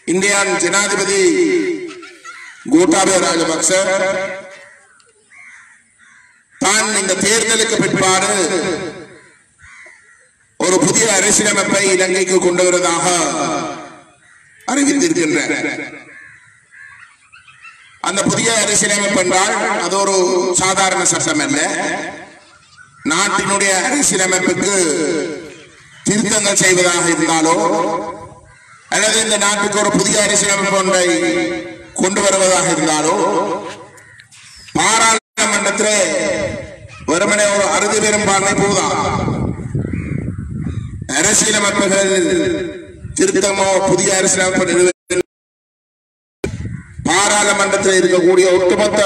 இந்தியான் ஜனாதிபதி கோட்டாபய ராஜபக்ச தான் இந்த தேர்தலுக்கு பிற்பாடு ஒரு புதிய அரசியலமைப்பை இலங்கைக்கு கொண்டு வருவதாக அறிவித்திருக்கின்றார். அந்த புதிய அரசியலமைப்பு என்றால் அது ஒரு சாதாரண சட்டம் அல்ல. நாட்டினுடைய அரசியலமைப்புக்கு திருத்தங்கள் செய்வதாக இருந்தாலோ அல்லது இந்த நாட்டுக்கு ஒரு புதிய அரசியலமைப்பு ஒன்றை கொண்டு வருவதாக இருந்தாலோ பாராளுமன்றத்தில் வெறுமனே ஒரு அறுதி பெரும்பான்மை போதும். அரசியலமைப்புகள் திருத்தமோ புதிய அரசியலமைப்பு பாராளுமன்றத்தில் இருக்கக்கூடிய ஒட்டுமொத்த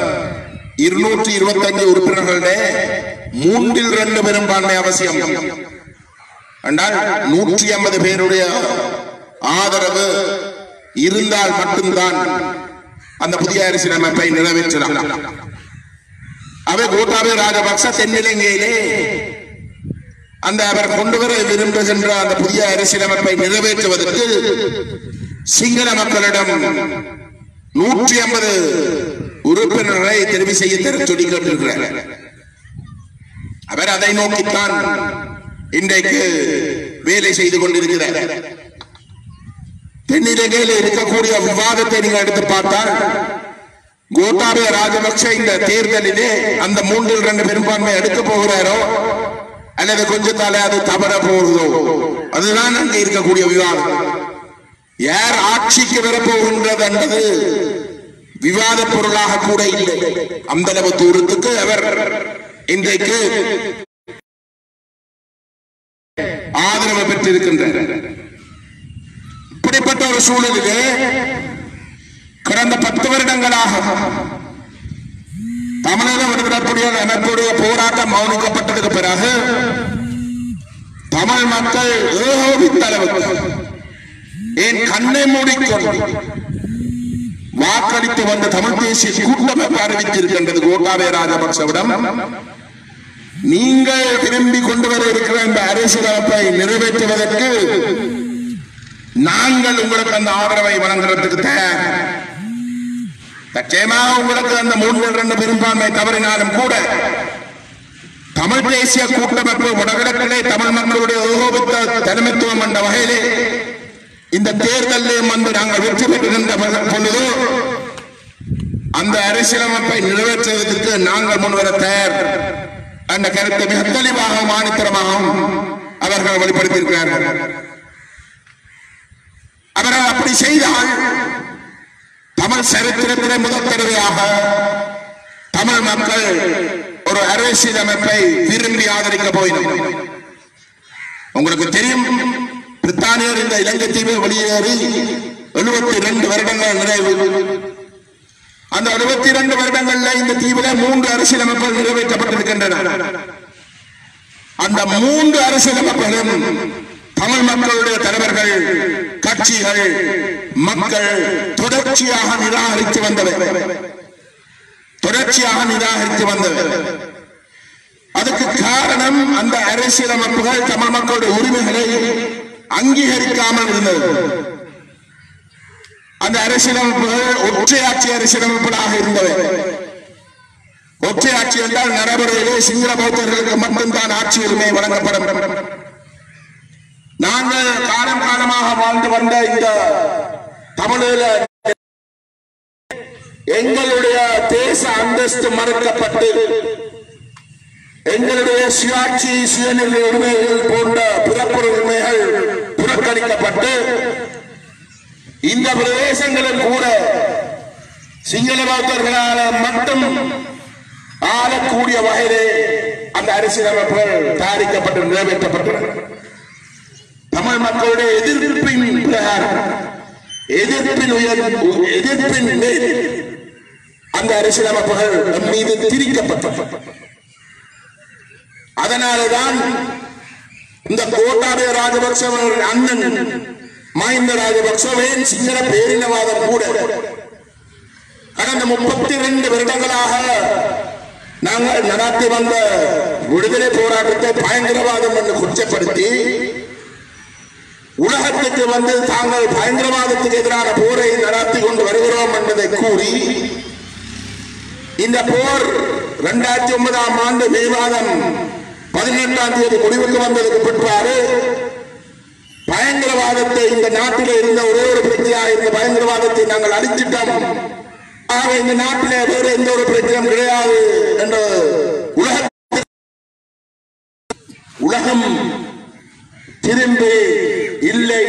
225 உறுப்பினர்களுடைய 3/2 பெரும்பான்மை அவசியம். என்றால் 150 பேருடைய ஆதரவு இருந்தால் மட்டும்தான் அந்த புதிய அரசியலமைப்பை நிறைவேற்றலாம். அவை கோட்டாபய ராஜபக்ச தென்னிலங்கையிலே அந்த அவர் கொண்டு வர விரும்புகின்ற அந்த புதிய அரசியலமைப்பை நிறைவேற்றுவதற்கு சிங்கள மக்களிடம் 150 உறுப்பினர்களை தெரிவு செய்ய சொல்லி கேட்டிருக்கிறார். அவர் அதை நோக்கித்தான் இன்றைக்கு வேலை செய்து கொண்டிருக்கிறார். தென்னிலங்கையில் இருக்கக்கூடிய விவாதத்தை நீங்கள் எடுத்து பார்த்தால் கோட்டாபய ராஜபக்ச இந்த தேர்தலிலே அந்த 3/2 பெரும்பான்மை எடுக்க போகிறாரோ அல்லது கொஞ்சத்தாலே அது தவற போகுதோ அதுதான் அங்கே இருக்கக்கூடிய விவாதம். யார் ஆட்சிக்கு வரப்போகின்றது என்பது விவாத பொருளாக கூட இல்லை. அந்த அளவு தூரத்துக்கு அவர் இன்றைக்கு ஆதரவு பெற்றிருக்கின்றார். இப்படிப்பட்ட ஒரு சூழலிலே கடந்த 10 வருடங்களாக தமிழக விடுதலை அமைப்புடைய போராட்டம் மௌனிக்கப்பட்டதுக்கு பிறகு தமிழ் மக்கள் ஏகோபித்த அளவுக்கு ஏன் கண்ணை மூடிக்கொண்டு வாக்களித்து வந்த தமிழ் தேசிய கூட்டமைப்பு அறிவித்திருக்கின்றது கோட்டாபய ராஜபக்சவிடம் நீங்கள் விரும்பி கொண்டு வர இருக்கிற இந்த அரசியலமைப்பை நிறைவேற்றுவதற்கு நாங்கள் உங்களுக்கு அந்த ஆதரவை வழங்குறதுக்கு தயார். நிச்சயமாக உங்களுக்கு அந்த 3/2 பெரும்பான்மை தவறினாலும் கூட தமிழ் தேசிய கூட்டமைப்பு வடகிழக்கிலே தமிழ் மக்களுடைய ஏகோபித்த தலைமைத்துவம் என்ற வகையிலே இந்த தேர்தலில் வந்து நாங்கள் வெற்றி பெறுகின்ற பொழுது அந்த அரசியலமைப்பை நிறைவேற்றுவதற்கு நாங்கள் முன்வர தயார் என்ற கருத்தை மிக தெளிவாகவும் ஆணித்தரமாகவும் அவர்கள் வெளிப்படுத்தியிருக்கிறார்கள். அவர்கள் அப்படி செய்தால் தமிழ் சரித்திரத்திலே முதல் தடவையாக தமிழ் மக்கள் ஒரு அரசியலமைப்பை விரும்பி ஆதரிக்க போயினர். உங்களுக்கு தெரியும், பிரித்தானியர் இந்த இலங்கை தீவை வெளியேறி 72 வருடங்கள் நிறைவு. அந்த 72 வருடங்கள்ல இந்த தீவிர 3 அரசியலமைப்புகள் நிறைவேற்றப்பட்டிருக்கின்றன. அந்த 3 அரசியலமைப்புகளும் தமிழ் மக்களுடைய தலைவர்கள், கட்சிகள், மக்கள் தொடர்ச்சியாக நிராகரித்து வந்தவர். அதுக்கு காரணம் அந்த அரசியலமைப்புகள் தமிழ் மக்களுடைய உரிமைகளை அங்கீகரிக்காமல் இருந்தது. அந்த அரசியலமைப்புகள் ஒற்றையாட்சி அரசியலமைப்புகளாக இருந்தவை. ஒற்றையாட்சி என்றால் நடைமுறையிலே சிங்கள பௌத்தர்களுக்கு மட்டும்தான் ஆட்சி உரிமை வழங்கப்படும். நாங்கள் காலம் காலமாக வாழ்ந்து வந்த இந்த தமிழில எங்களுடைய தேச அந்தஸ்து மறுக்கப்பட்டு எங்களுடைய சுயாட்சி சுயநிலை உரிமைகள் போன்ற பிறப்பு உரிமைகள் புறக்கணிக்கப்பட்டு இந்த பிரதேசங்களில் கூட சிங்கள பௌத்தர்களால் மட்டும் ஆளக்கூடிய வகையிலே அந்த அரசியலமைப்புகள் தயாரிக்கப்பட்டு நிறைவேற்றப்பட்டன. தமிழ் மக்களுடைய எதிர்ப்பின் பிரகாரம் எதிர்ப்பின் மேல் அந்த அரசியலமைப்புகள் நம் மீது திரிக்கப்பட்டன. அதனால்தான் இந்த கோட்டாபய ராஜபக்ச அண்ணன் மஹிந்த ராஜபக்சவின் சிங்கள பேரினவாதம் கூட கடந்த 32 வருடங்களாக நாங்கள் நடத்தி வந்த விடுதலை போராட்டத்தை பயங்கரவாதம் என்று குற்றப்படுத்தி உலகத்துக்கு வந்து தாங்கள் பயங்கரவாதத்துக்கு எதிரான போரை நடத்தி கொண்டு வருகிறோம் என்பதை கூறி இந்த போர் 2009ஆம் ஆண்டு மே மாதம் 18ஆம் தேதி முடிவுக்கு வந்ததற்கு பிற்பாடு பயங்கரவாதத்தை இந்த நாட்டில் இருந்த ஒரே ஒரு பிரச்சனையாக இருந்த பயங்கரவாதத்தை நாங்கள் அழிச்சிட்டோம். ஆக இந்த நாட்டிலே வேறு எந்த ஒரு பிரச்சனையும் கிடையாது என்ற உலகம் திரும்பி இல்லை.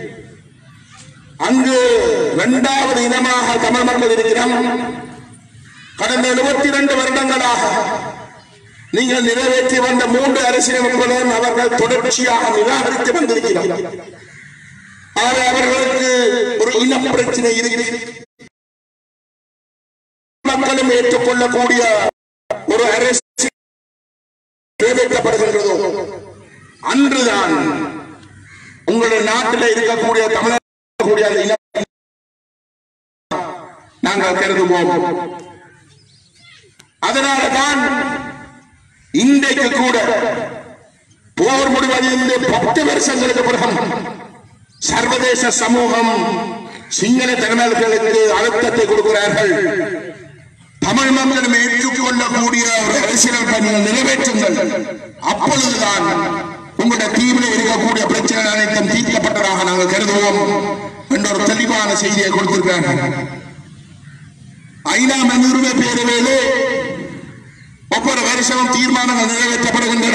அங்கு 2வது இனமாக தமிழ் மக்கள் இருக்கிறோம். கடந்த 72 வருடங்களாக நீங்கள் நிறைவேற்றி வந்த 3 அரசியலமைப்புகளையும் அவர்கள் தொடர்ச்சியாக நிராகரித்து வந்திருக்கிறார்கள். அவர்களுக்கு ஒரு இன பிரச்சனை இருக்கிறது. மக்களும் ஏற்றுக்கொள்ளக்கூடிய ஒரு அரசு நிறைவேற்றப்படுகின்றதோ அன்றுதான் உங்களுடைய நாட்டில் இருக்கக்கூடிய தமிழக நாங்கள் கருதுவோம். அதனால்தான் இன்றைக்கு கூட போர் முடிவடைந்து 10 வருஷங்களுக்கு பிறகு சர்வதேச சமூகம் சிங்கள தலைவர்களுக்கு அழுத்தத்தை கொடுக்கிறார்கள். தமிழ் மக்களும் ஏற்றுக்கொள்ளக்கூடிய ஒரு அரசியல் பணிகள் நிறைவேற்றுங்கள், அப்பொழுதுதான் உங்களுடைய தீவில் இருக்கக்கூடிய பிரச்சனை அனைத்தும் தீர்க்கப்பட்டதாக நாங்கள் கருதுவோம் என்ற ஒரு தெளிவான செய்தியை கொடுத்திருக்கிறார்கள். ஐநா மனித பேரவையிலே ஒவ்வொரு வருஷமும் தீர்மானங்கள் நிறைவேற்றப்படுகின்றன.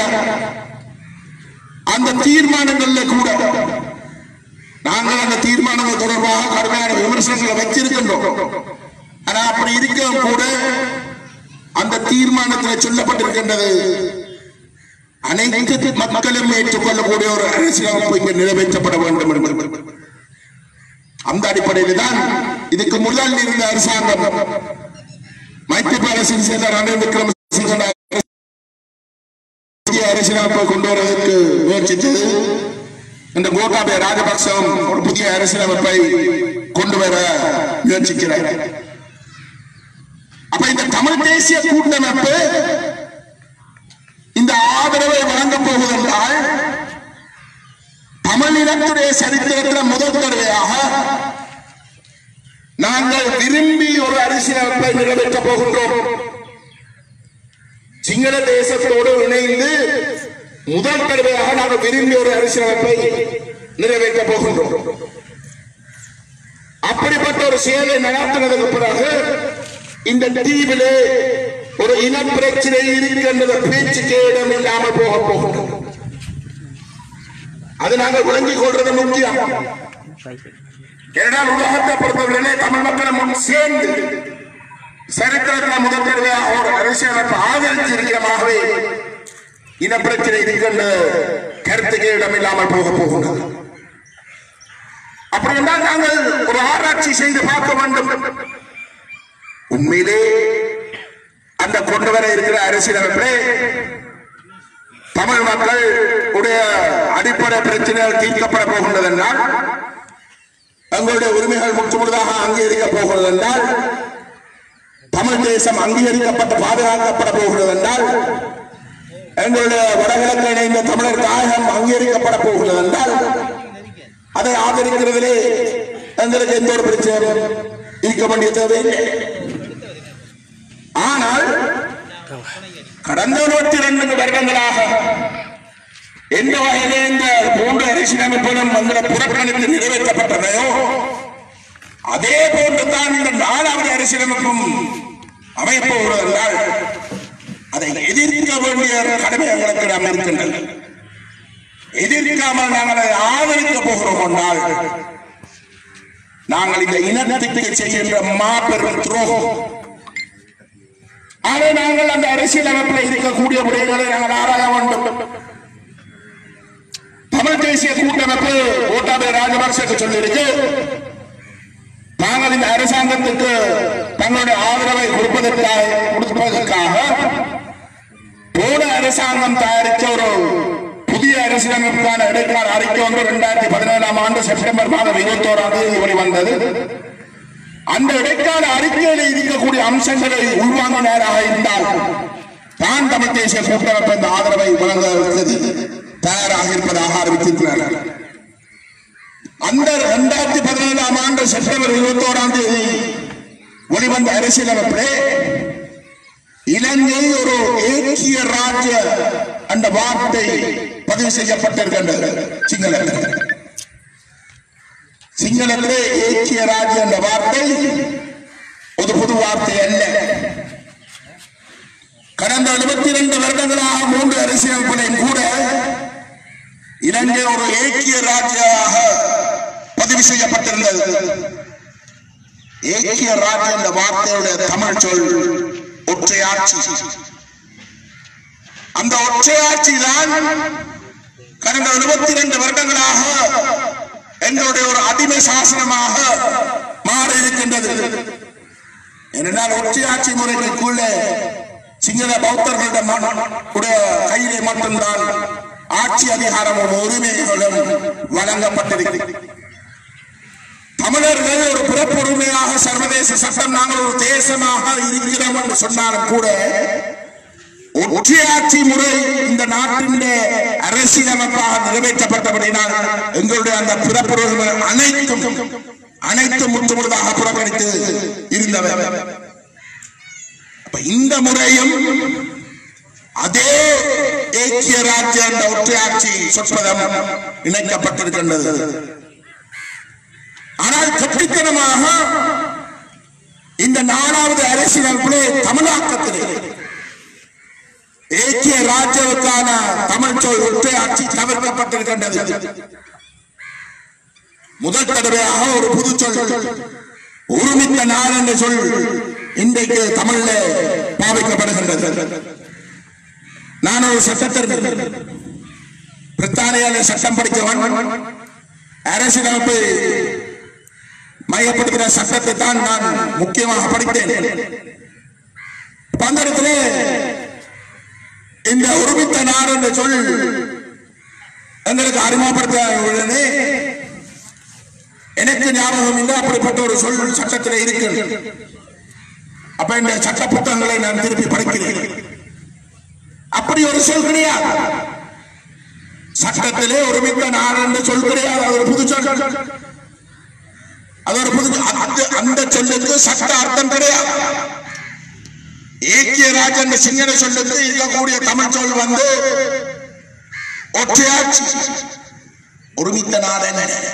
அந்த தீர்மானங்களில் கூட நாங்கள் அந்த தீர்மானங்கள் தொடர்பாக கடுமையான விமர்சனங்களை வச்சிருக்கின்றோம். ஆனா அப்படி இருக்க கூட அந்த தீர்மானத்தில் சொல்லப்பட்டிருக்கின்றது அனைத்து மக்களும் ஏற்றுக்கொள்ளக்கூடிய ஒரு அரசியலமைப்பு இங்கு நிறைவேற்றப்பட வேண்டும் என்று. அந்த அடிப்படையில் தான் இதுக்கு முதல் இருந்த அரசாங்கம் மைத்திரிபால சிறிசேன ரணில் விக்ரமசிங்க அரசியலமைப்பை கொண்டு வருவதற்கு முயற்சித்தது. இந்த கோட்டாபய ராஜபக்சவும் ஒரு புதிய அரசியலமைப்பை கொண்டு வர முயற்சிக்கிறார். அப்ப இந்த தமிழ் தேசிய கூட்டமைப்பு இந்த ஆதரவை வழங்கப் போவதென்றால் தமிழினத்துடைய சரித்திரத்தில் முதல் தடவையாக நாங்கள் விரும்பி ஒரு அரசியலமைப்பை நிறைவேற்றப் போகின்றோம். சிங்கள தேசத்தோடு இணைந்து முதல் தடவையாக நாங்கள் விரும்பி ஒரு அரசியலமைப்பை நிறைவேற்றப் போகின்றோம். அப்படிப்பட்ட ஒரு செயலை நடத்தினதற்கு பிறகு இந்த தீவிலே ஒரு இன பிரச்சனை இருக்கின்ற பேச்சுக்கு இடம் இல்லாமல் போக போகின்றோம். அது நாங்கள் விளங்கிக் கொள்றது முக்கியம். ஏனென்றால் உலகத்தை பொறுத்தவரையிலே தமிழ் மக்களும் சேர்ந்து சரித்திரத்தில் முதல் தடவையாக ஒரு அரசியலமைப்பு ஆதரிச்சிருக்கிறமாகவே இனப்பிரச்சனை இருக்கின்ற கருத்துக்கு இடம் இல்லாமல் போக போகின்றது. அப்படி என்றால் நாங்கள் ஒரு ஆராய்ச்சி செய்து பார்க்க வேண்டும். உண்மையிலே அந்த கொண்டு வர இருக்கிற அரசியலமைப்பை தமிழ் மக்கள் உடைய அடிப்படை பிரச்சனைகள் தீர்க்கப்பட போகின்றது என்றால், தங்களுடைய உரிமைகள் முற்றுமுழுதாக அங்கீகரிக்கப் போகிறது என்றால், தமிழ் தேசம் அங்கீகரிக்கப்பட்டு பாதுகாக்கப்பட போகிறது என்றால், எங்களுடைய வடகிழக்கு இணைந்த தமிழர் தாயகம் அங்கீகரிக்கப்பட போகிறது என்றால், அதை ஆதரிக்கிறதிலே எங்களுக்கு எந்த ஒரு பிரச்சனையும் இருக்க வேண்டிய தேவையில்லை. ஆனால் கடந்த 102 வருடங்களாக எந்த வகையிலே இந்த 3 அரசியலமைப்புகளும் புறக்கணித்து நிறைவேற்றப்பட்டதையோ அதே போன்றுதான் இந்த 4வது அரசியலமைப்பும் அமைப்போகிறது என்றால் அதை எதிர்க்க வேண்டிய கடமை எங்களுக்கு நாம் இருக்கின்றது. எதிர்க்காமல் நாங்கள் அதை ஆதரிக்க போகிறோம் என்றால் நாங்கள் இந்த இனத்துக்கு செய்கின்ற மாபெரும் துரோகம். ஆக நாங்கள் அந்த அரசியலமைப்பில் இருக்கக்கூடிய விடயங்களை நாங்கள் ஆராய வேண்டும். தமிழ் தேசிய கூட்டமைப்பு கோட்டாபய ராஜபக்சேக்கு சொல்லியிருக்கு, நாங்கள் இந்த அரசாங்கத்துக்கு தங்களுடைய ஆதரவை கொடுப்பதற்காக போன அரசாங்கம் தயாரித்த ஒரு புதிய அரசியலமைப்புக்கான இடைக்கால அறிக்கை ஒன்று 2017ஆம் ஆண்டு செப்டம்பர் மாதம் 21ஆம் தேதி வெளிவந்தது. அந்த இடைக்கால அறிக்கையில் இருக்கக்கூடிய அம்சங்களை உள்வாங்கினராக இருந்தால் தான் தமிழ் தேசிய கூட்டமைப்பு இந்த ஆதரவை வழங்க தயாராக இருப்பதாக அறிவித்திருக்கிறார்கள். அந்த 2017ஆம் ஆண்டு செப்டம்பர் 21ஆம் தேதி வெளிவந்த அரசியலமைப்பிலே இலங்கை ஒரு ஏக்கிய ராஜ்ய என்ற வார்த்தை பதிவு செய்யப்பட்டிருக்கின்றது. சிங்களத்திலே ஏக்கிய ராஜ்ய என்ற வார்த்தை ஒரு புது வார்த்தை அல்ல. கடந்த 72 வருடங்களாக 3 அரசியலமைப்புகளையும் கூட இலங்கை ஒரு ஏக்கிய ராஜ்யமாக பதிவு செய்யப்பட்டிருந்தது. ஏக்கிய ராஜ்யம் என்ற வார்த்தையுடைய தமிழ் சொல் ஒற்றையாட்சி. அந்த ஒற்றையாட்சி தான் கடந்த 72 வருடங்களாக எங்களுடைய ஒரு அடிமை சாசனமாக மாறி இருக்கின்றது. ஏனென்றால் ஒற்றையாட்சி முறைகளுக்குள்ளே சிங்கள பௌத்தர்களுடைய கையிலே மட்டும்தான் ஆட்சி அதிகாரமும் உரிமைகளும் வழங்கப்பட்டிருக்கிறது. தமிழர்கள் ஒரு பிறப்புரிமையாக சர்வதேச சட்டம் நாங்கள் ஒரு தேசமாக இருக்கிறோம் என்று சொன்னாலும் கூட ஒற்றையாட்சி முறை இந்த நாட்டின் அரசியலமைப்பாக நிறைவேற்றப்பட்டபடினால் எங்களுடைய அந்த பிறப்புரிமை அனைத்தும் முற்றுமுழுதாக புறக்கணித்து இருந்தவர். இந்த முறையும் அதே ஏக்கிய ராஜ்ய என்ற ஒற்றையாட்சி சொற்பதம் இணைக்கப்பட்டிருக்கின்றது. ஆனால் கட்டித்தனமாக இந்த 4வது அரசியலமைப்பிலே தமிழாக்கத்திலே ஏக்கிய ராஜ்யவுக்கான தமிழ் சொல் ஒற்றையாட்சி தவிர்க்கப்பட்டிருக்கின்றது. முதல் தடவையாக ஒரு புது சொல் ஒருமித்த நாள் என்ற சொல் இன்றைக்கு தமிழ்ல பாவிக்கப்படுகின்றது. நான் ஒரு சட்டத்திற்கு பிரித்தானியாவில் சட்டம் படித்தவன். அரசியலமைப்பு மையப்படுத்துகிற சட்டத்தை தான் நான் முக்கியமாக படித்தேன். பந்தரத்திலே இந்த ஒருமித்த நாடு என்ற சொல் எங்களுக்கு அறிமுகப்படுத்த உடனே எனக்கு ஞாபகம் இல்லை அப்படிப்பட்ட ஒரு சொல் சட்டத்தில் இருக்கிறது. அப்ப இந்த சட்ட புத்தகங்களை நான் திருப்பி படிக்கிறேன். அப்படி ஒரு சொல் கிடையாது. சட்டத்திலே ஒருமித்த நாடு என்று சொல் கிடையாது. அது ஒரு புது சொல். அது ஒரு புது அந்த சொல்லுக்கு சட்ட அர்த்தம் கிடையாது. ஏக்கிய ராஜ் என்ற சிங்கள சொல்லுக்கு இருக்கக்கூடிய தமிழ் சொல் வந்து ஒற்றையாட்சி, ஒருமித்த நாடு.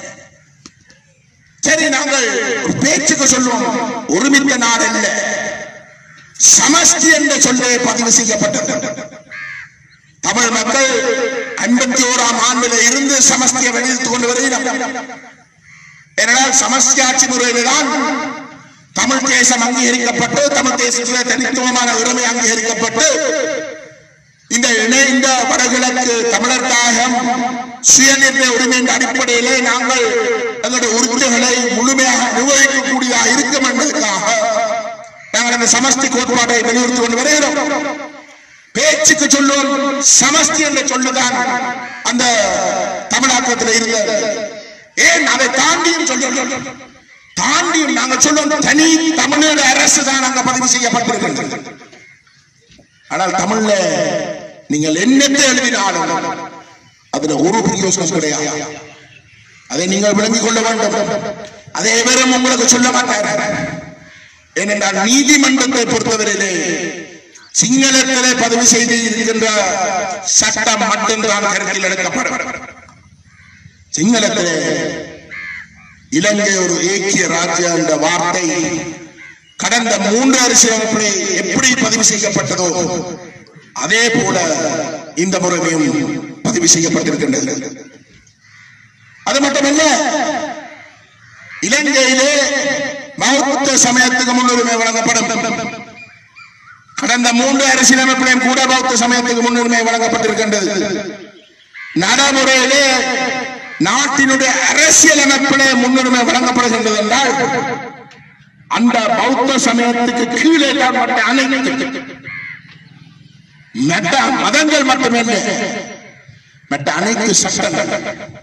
சரி, நாங்கள் பேச்சுக்கு சொல்லுவோம் ஒருமித்த நாடு அல்ல, சமஷ்டி என்ற சொல்லே பதிவு செய்யப்பட்டது. தமிழ் மக்கள் 51ஆம் ஆண்டில் இருந்து சமஷ்டியை வெளியிட்டுக் கொண்டு வருகிறார். ஏனென்றால் சமஷ்டி ஆட்சி முறையில்தான் தமிழ் தேசம் அங்கீகரிக்கப்பட்டு தமிழ் தேசத்தில் தனித்துவமான உரிமை அங்கீகரிக்கப்பட்டு இந்த இணைந்த வடகிழக்கு தமிழர் தாயகம் சுயநிர்ணய உரிமையின் அடிப்படையிலே நாங்கள் எங்களுடைய உரிமைகளை முழுமையாக நிர்வகிக்கக்கூடியதாக இருக்கும் என்பதற்காக நாங்கள் அந்த சமஷ்டி கோட்பாட்டை வலியுறுத்தி கொண்டு வருகிறோம். பேச்சுக்கு சொல்லுவோம் சமஷ்டி என்ற சொல்லுதான் அந்த தமிழாக்கத்தில் இருந்தது. ஏன் அதை தாண்டியும் சொல்லுவோம், தாண்டியும் நாங்கள் சொல்லுவோம் தனி தமிழக அரசு தான் அங்க பதிவு செய்யப்பட்டிருக்கிறது. ஆனால் தமிழ்ல நீங்கள் என்னத்தை எழுதினாலும் அதுல ஒரு பிரயோசனம் கிடையாது. அதை நீங்கள் விளங்கிக் கொள்ள வேண்டும். அதை எவரும் உங்களுக்கு சொல்ல மாட்டார்கள். ஏனென்றால் நீதிமன்றத்தை பொறுத்தவரையிலே சிங்களத்திலே பதிவு செய்து இருக்கின்ற சட்டம் மட்டும்தான் கருத்தில் எடுக்கப்படும். சிங்களத்திலே இலங்கை ஒரு ஏக்கிய ராஜ்யம் என்ற வார்த்தை கடந்த 3 அரசியலமைப்பிலே எப்படி பதிவு செய்யப்பட்டதோ அதே போல இந்த முறையும் பதிவு செய்யப்பட்டிருக்கின்றது. அது மட்டுமல்ல, இலங்கையிலே பௌத்த சமயத்துக்கு முன்னுரிமை வழங்கப்படும். கடந்த 3 அரசியலமைப்பிலையும் கூட பௌத்த சமயத்துக்கு முன்னுரிமை வழங்கப்பட்டிருக்கின்றது. நடைமுறையிலே நாட்டினுடைய அரசியலமைப்பிலே முன்னுரிமை வழங்கப்படுகின்றது என்றால் அந்த பௌத்த சமயத்துக்கு கீழே அனைத்து மதங்கள் மட்டுமல்ல, மற்ற அனைத்து சட்டங்கள்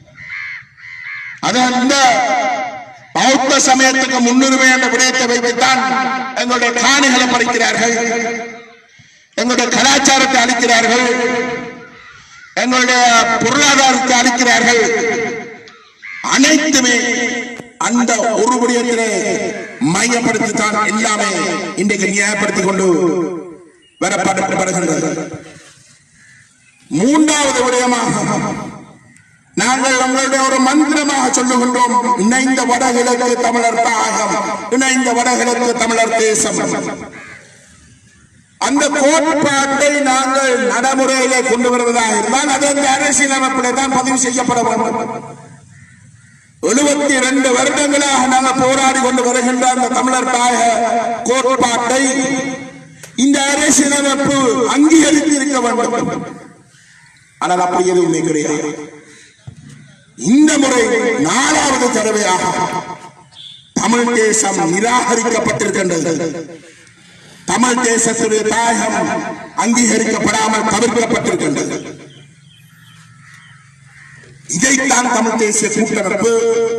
அது அந்த பௌத்த சமயத்துக்கு முன்னுரிமை என்ற விடயத்தை வைத்துத்தான் எங்களுடைய காணிகளை பறிக்கிறார்கள், எங்களுடைய கலாச்சாரத்தை அளிக்கிறார்கள், எங்களுடைய பொருளாதாரத்தை அளிக்கிறார்கள். அனைத்துமே அந்த ஒரு விடயத்திலே மையப்படுத்தித்தான் எல்லாமே இன்றைக்கு நியாயப்படுத்திக் கொண்டு வரப்படுகின்றது. மூன்றாவது விடயமாக நாங்கள் நம்மளுடைய ஒரு மந்திரமாக சொல்லுகின்றோம், இணைந்த வடகிழக்கு தமிழர் தாயகம், இணைந்த வடகிழக்கு தமிழர் தேசம். அந்த கோட்பாட்டை நாங்கள் நடைமுறையிலே கொண்டு வருவதாக இருந்தால் அது அந்த அரசியலமைப்பிலே தான் பதிவு செய்யப்பட வேண்டும். 72 வருடங்களாக நாங்கள் போராடி கொண்டு வருகின்ற அந்த தமிழர் தாயக கோட்பாட்டை இந்த அரசியலமைப்பு அங்கீகரித்து இருக்க வேண்டும். ஆனால் அப்படி எதுவுமே கிடையாது. இந்த முறை 4வது தடவையாக தமிழ் தேசம் நிராகரிக்கப்பட்டிருக்கின்றது. தமிழ் தேசத்துடைய தாயகம் அங்கீகரிக்கப்படாமல் தவிர்க்கப்பட்டிருக்கின்றது. இதைத்தான் தமிழ் தேசிய கூட்டமைப்பு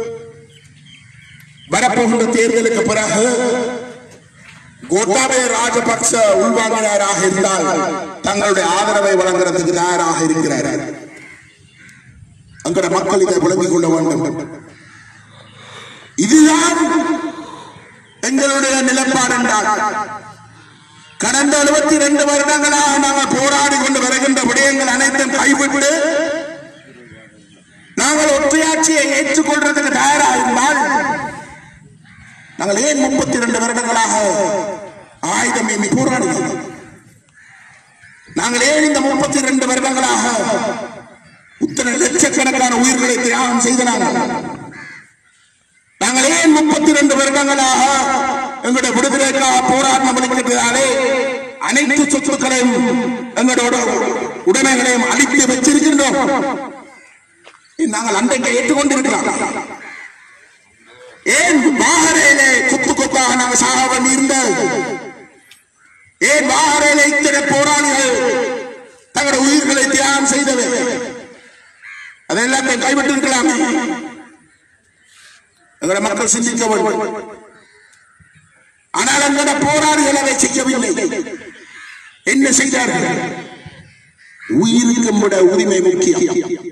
வரப்போகின்ற தேர்தலுக்கு பிறகு கோட்டாபய ராஜபக்ச உள்வாங்கினராக இருந்தால் தங்களுடைய ஆதரவை வழங்குறதுக்கு தயாராக இருக்கிறார்கள். அங்கட மக்கள் இதை விளங்கிக் கொள்ள வேண்டும். இதுதான் எங்களுடைய நிலைப்பாடு என்றால் கடந்த 72 வருடங்களாக நாங்கள் போராடி கொண்டு வருகின்ற விடயங்கள் அனைத்தும் கைவிட்டு நாங்கள் ஒற்றையாட்சியை ஏற்றுக்கொள்றதுக்கு தயாராக இருந்தால் நாங்கள் ஏன் 32 வருடங்களாக ஆயுதம் ஏந்தி போராடுகிறோம்? நாங்கள் ஏன் இந்த 32 வருடங்களாக இத்தனை லட்சக்கணக்கான உயிர்களை தியாகம் செய்தனாங்க? நாங்கள் ஏன் 32 வருடங்களாக எங்களுடைய விடுதலைக்காக போராட்டம் அளிக்கிறதாலே அனைத்து சொத்துக்களையும் எங்களோட உடைமைகளையும் அழித்து வச்சிருக்கின்றோம்? நாங்கள் அன்றைக்கு ஏற்றுக்கொண்டிருக்கிறோம். ஏன் வாகரையிலே கொத்து கொத்தாக நாங்கள் சாக வேண்டியிருந்த? ஏன் வாகரையிலே இத்தனை போராளிகள் தங்களுடைய உயிர்களை தியாகம் செய்தவை? அதெல்லாம் கைவிட்டு இருக்கலாமே. எங்களுடைய மக்கள் சிந்திக்க வேண்டும். ஆனால் எங்களுடைய போராளிகள் அதை செய்யவில்லை. என்ன செய்தார்கள்? உயிருக்கு விட உரிமை முக்கியம்.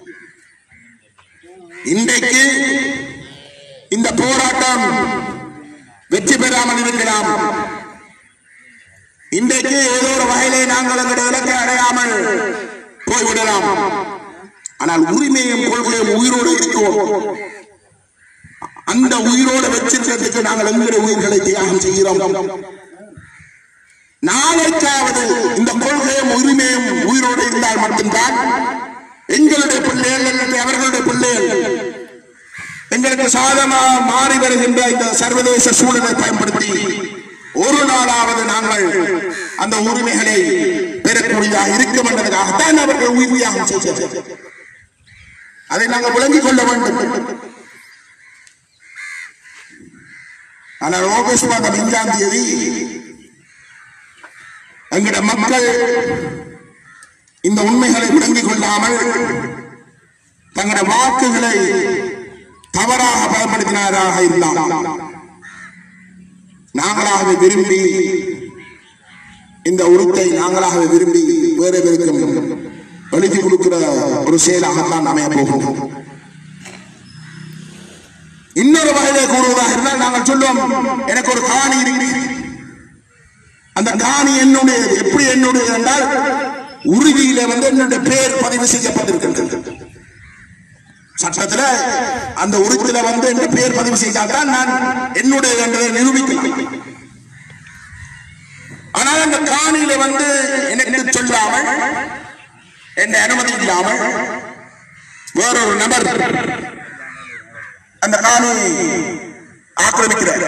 இன்றைக்கு இந்த போராட்டம் வெற்றி பெறாமல் இருக்கலாம். இன்றைக்கு ஏதோ ஒரு வகையிலே நாங்கள் எங்களுடைய இலக்கை அடையாமல் போய்விடலாம். ஆனால் உரிமையும் கொள்கையும் உயிரோடு இருக்கும். அந்த உயிரோடு வச்சிருக்கிறதுக்கு நாங்கள் எங்களுடைய உயிர்களை தியாகம் செய்கிறோம். நாளைக்காவது இந்த கொள்கையும் உரிமையும் உயிரோடு இருந்தால் மட்டும்தான் எங்களுடைய பிள்ளைகள் அல்லது அவர்களுடைய பிள்ளைகள் எங்களுக்கு சாதமாக மாறி வருகின்ற இந்த சர்வதேச சூழலை பயன்படுத்தி ஒரு நாளாவது நாங்கள் அந்த உரிமைகளை பெறக்கூடியதாக இருக்கும் என்பதற்காகத்தான் அவர்கள் உயிர் தியாகம் செய்கிறார்கள். அதை நாங்கள் விளங்கிக் கொள்ள வேண்டும். ஆனால் ஆகஸ்ட் மாதம் 5ஆம் தேதி எங்களுடைய மக்கள் இந்த உண்மைகளை விளங்கிக் கொள்ளாமல் தங்களுடைய வாக்குகளை தவறாக பயன்படுத்தினாராக இருந்தால் நாங்களாகவே விரும்பி இந்த உறுத்தை நாங்களாகவே விரும்பி வேறு பேருக்கும் எழுதி கொடுக்கிற ஒரு செயலாகத்தான் அமைய போகும். இன்னொரு வகையிலே கூறுவதாக இருந்தால் நாங்கள் சொல்லுவோம், எனக்கு ஒரு காணி இருக்கிறது, அந்த காணி என்னுடையது. எப்படி என்னுடையது என்றால் உறுதியில என்னுடைய பெயர் பதிவு செய்யப்பட்டிருக்கின்றது. சட்டத்தில் அந்த உறுதியில என்ற பெயர் பதிவு செய்தால்தான் நான் என்னுடைய என்றதை நிரூபிக்கலாம். ஆனால் அந்த காணியில எனக்கு சொல்லாமல் என்ற அனுமதி இல்லாமல் வேறொரு நபர் அந்த காணி ஆக்கிரமிக்கிறார்.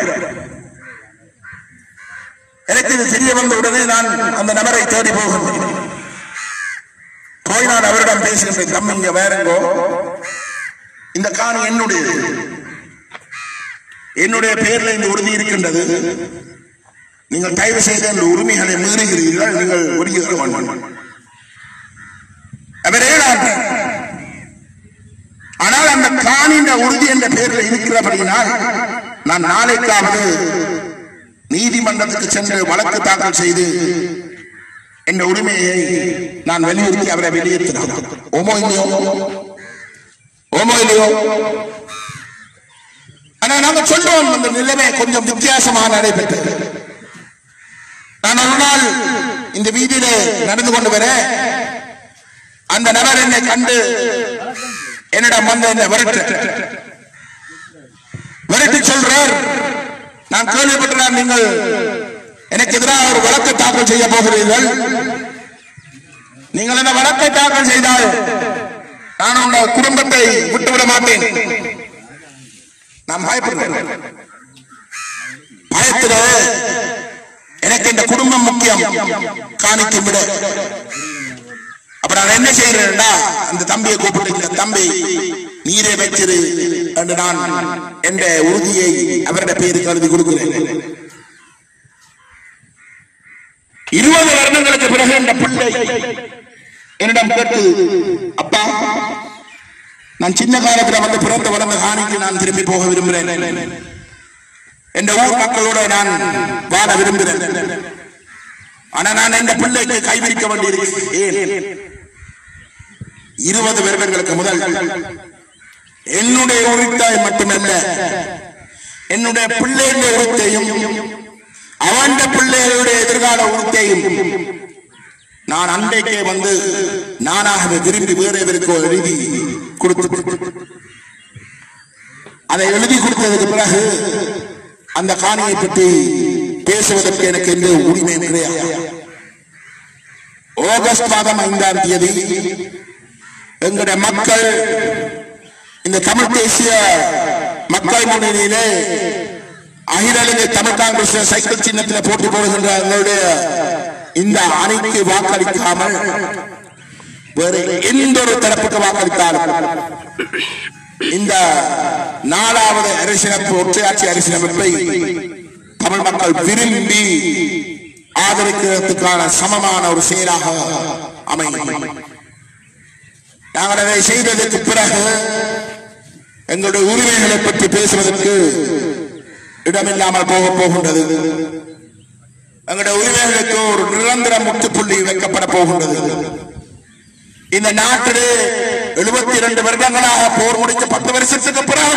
எனக்கு இது தெரிய வந்த உடனே நான் அந்த நபரை தேடி போகின்றேன். போய் நான் அவரிடம் பேசுகின்றேன், தம்பி இங்க வேறங்கோ, இந்த காணி என்னுடையது, என்னுடைய பெயரில் இந்த உறுதி இருக்கின்றது, நீங்கள் தயவு செய்த இந்த உரிமைகளை மீறுகிறீர்கள், நீங்கள் ஒதுக்கி வேண்டும். அவரே ஆனால் அந்த காணியின் உறுதி என்ற பெயரில் இருக்கிறபடியினால் நான் நாளைக்காவது நீதிமன்றத்துக்கு சென்று வழக்கு தாக்கல் செய்து என்ற உரிமையை நான் வலியுறுத்தி அவரை வெளியேற்றினார். ஓமோ இல்லையோ? ஆனா நாங்க சொல்றோம் அந்த நிலைமை கொஞ்சம் வித்தியாசமாக நடைபெற்றது. நான் ஒரு நாள் இந்த வீதியில நடந்து கொண்டு வர அந்த நபர் என்னை கண்டு என்னிடம் வந்து என்னை விரட்டி சொல்றார், நான் கேள்விப்பட்டேன் நீங்கள் எனக்கு எதிராக ஒரு வழக்கு தாக்கல் செய்ய போகிறீர்கள். நீங்கள் அந்த வழக்கை தாக்கல் செய்தால் நான் உங்கள் குடும்பத்தை விட்டுவிட மாட்டேன். நான் பயப்படுறேன். பயத்துல எனக்கு இந்த குடும்பம் முக்கியம் காணிக்கும் விட. அப்ப நான் என்ன செய்யறேன்னா அந்த தம்பியை கூப்பிட்டு, இந்த தம்பி நீரே வச்சிரு என்று நான் என்ற உறுதியை அவருடைய பேருக்கு எழுதி கொடுக்கிறேன். 20 வருடங்களுக்கு பிறகு இந்த பிள்ளை என்னிடம் கேட்டு, அப்பா நான் சின்ன காலத்துல வந்து பிறந்த வளர்ந்த காணிக்கு நான் திரும்பி போக விரும்புகிறேன். என்ற ஊர் மக்களோட நான் வாழ விரும்புகிறேன். ஆனா நான் இந்த பிள்ளைக்கு கைவிரிக்க வேண்டியிருக்கு. ஏன் 20 வருடங்களுக்கு முதல் என்னுடைய உரித்தாய் மட்டுமல்ல, என்னுடைய பிள்ளைகளுடைய உரித்தையும் அவன் பிள்ளைகளுடைய எதிர்கால உரித்தையும் நான் அன்றைக்கே வந்து நானாகவே விரும்பி வேறெவருக்கோ எழுதி கொடுத்து, அதை எழுதி கொடுத்ததுக்கு பிறகு அந்த காணியை பற்றி பேசுவதற்கு எனக்கு எந்த உரிமை கிடையாது. ஆகஸ்ட் மாதம் 5ஆம் தேதி எங்களுடைய மக்கள் இந்த தமிழ் தேசிய மக்கள் முன்னணியிலே அகில தமிழ் காங்கிரஸ் சைக்கிள் சின்னத்தில் போட்டி போடுகின்ற எங்களுடைய இந்த அணிக்கு வாக்களிக்காமல் வேறு எந்த ஒரு தரப்புக்கு வாக்களித்தாலும் இந்த 4வது அரசியலமைப்பு ஒற்றையாட்சி அரசியலமைப்பை தமிழ் மக்கள் விரும்பி ஆதரிக்கிறதுக்கான சமமான ஒரு செயலாக அமையும். நாங்கள் அதை செய்ததற்கு பிறகு எங்களுடைய உரிமைகளை பற்றி பேசுவதற்கு இடமில்லாமல் போகின்றது. எங்களுடைய உரிமைகளுக்கு ஒரு நிரந்தர முற்றுப்புள்ளி வைக்கப்பட போகின்றது. இந்த நாட்டிலே 72 வருடங்களாக போர் முடிக்க 10 வருஷத்துக்கு பிறகு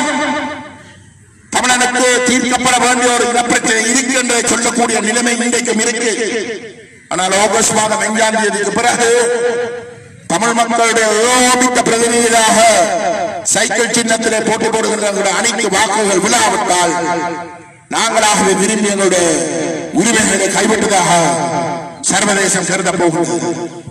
தமிழனுக்கு தீர்க்கப்பட வேண்டிய ஒரு இனப்பிரச்சனை இருக்கு என்று சொல்லக்கூடிய நிலைமை இன்றைக்கும் இருக்கு. ஆனால் ஆகஸ்ட் மாதம் 5ஆம் தேதிக்கு பிறகு தமிழ் மக்களுடைய ஏகோபித்த பிரதிநிதியாக சைக்கிள் சின்னத்திலே போட்டி போடுகின்ற அணிக்கு வாக்குகள் விழாவிட்டால் நாங்களாகவே விரும்பி எங்களுடைய உரிமைகளை கைவிட்டதாக சர்வதேசம் கருத போகிறது.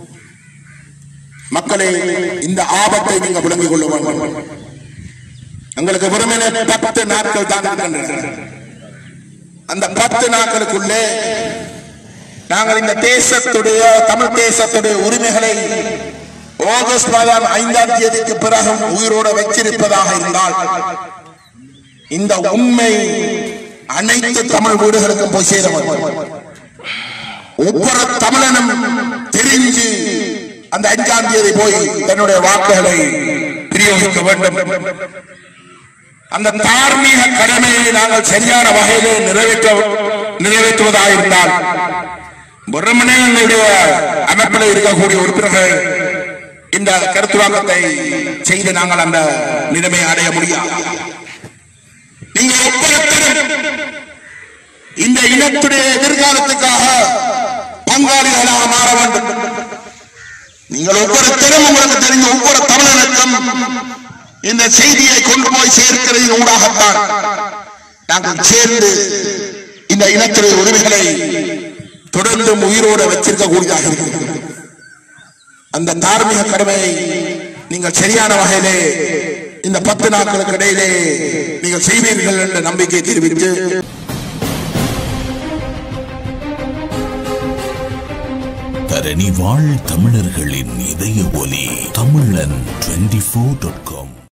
மக்களே, இந்த ஆபத்தை நீங்க விளங்கிக் கொள்ள வேண்டும். எங்களுக்கு வெறுமனே 10 நாட்கள் தான் இருக்கின்றன. அந்த 10 நாட்களுக்குள்ளே நாங்கள் இந்த தேசத்துடைய தமிழ் தேசத்துடைய உரிமைகளை ஆகஸ்ட் மாதம் 5ஆம் தேதிக்கு பிறகு உயிரோடு வச்சிருப்பதாக இருந்தால் இந்த உண்மை அனைத்து தமிழ் வீடுகளுக்கும் போய் சேர வேண்டும். ஒவ்வொரு தமிழனும் தெரிஞ்சு அந்த 5ஆம் தேதி போய் தன்னுடைய வாக்குகளை பிரயோகிக்க வேண்டும். அந்த தார்மீக கடமையை நாங்கள் சரியான வகையிலே நிறைவேற்றுவதாக இருந்தால் வெறுமனே எங்களுடைய அமைப்பில் இருக்கக்கூடிய உறுப்பினர்கள் இந்த கருத்துவாக்கத்தை செய்து நாங்கள் அந்த நிலைமையை அடைய முடியாது. நீங்கள் ஒவ்வொருத்தரும் இந்த இனத்துடைய எதிர்காலத்துக்காக பங்காளிகளாக மாற வேண்டும். நீங்கள் ஒவ்வொருத்தரும் உங்களுக்கு தெரிந்த ஒவ்வொரு தமிழனுக்கும் இந்த செய்தியை கொண்டு போய் சேர்க்கிறதின் ஊடாகத்தான் நாங்கள் சேர்ந்து இந்த இனத்துடைய உரிமைகளை தொடர்ந்து உயிரோடு வச்சிருக்கக்கூடியதாக இருக்கிறது. அந்த தார்மீக கடமையை நீங்கள் சரியான வகையிலே இந்த 10 நாட்களுக்கு இடையிலே நீங்கள் செய்வீர்கள் என்ற நம்பிக்கை தெரிவித்து தரணி வாழ் தமிழர்களின் இதய ஒலி தமிழன் 24.com